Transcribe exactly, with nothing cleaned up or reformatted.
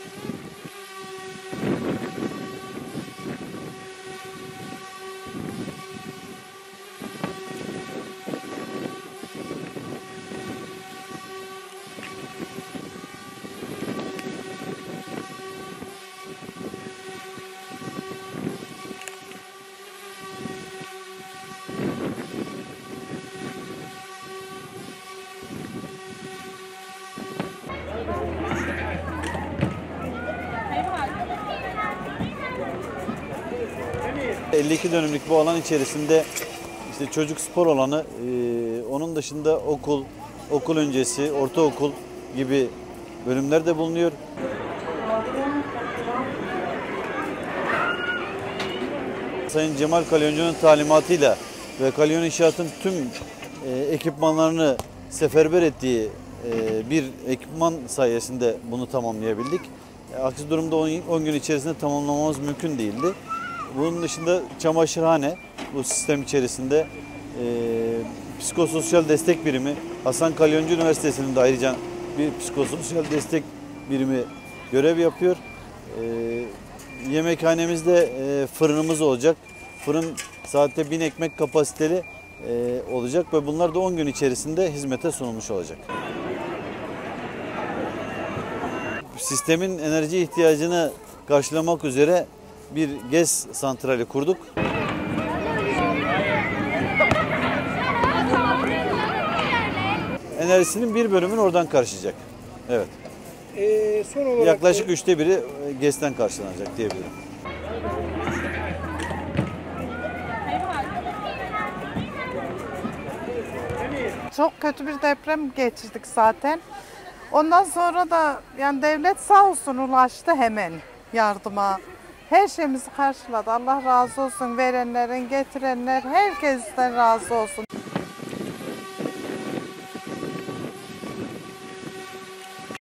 elli iki dönümlük bu alan içerisinde işte çocuk spor alanı, e, onun dışında okul, okul öncesi, ortaokul gibi bölümler de bulunuyor. Sayın Cemal Kalyoncu'nun talimatıyla ve Kalyon İnşaat'ın tüm e, ekipmanlarını seferber ettiği e, bir ekipman sayesinde bunu tamamlayabildik. E, aksi durumda on gün içerisinde tamamlamamız mümkün değildi. Bunun dışında çamaşırhane bu sistem içerisinde, e, psikososyal destek birimi, Hasan Kalyoncu Üniversitesi'nin de ayrıca bir psikososyal destek birimi görev yapıyor. E, yemekhanemizde e, fırınımız olacak. Fırın saatte bin ekmek kapasiteli e, olacak ve bunlar da on gün içerisinde hizmete sunulmuş olacak. Sistemin enerji ihtiyacını karşılamak üzere bir gez santrali kurduk. Enerjisinin bir bölümünü oradan karşılayacak. Evet. Ee, son olarak yaklaşık da... üçte biri gezden karşılanacak diyebilirim. Çok kötü bir deprem geçirdik zaten. Ondan sonra da yani devlet sağ olsun ulaştı hemen yardıma. Her şeyimizi karşıladı. Allah razı olsun verenlerin, getirenler, herkesten razı olsun.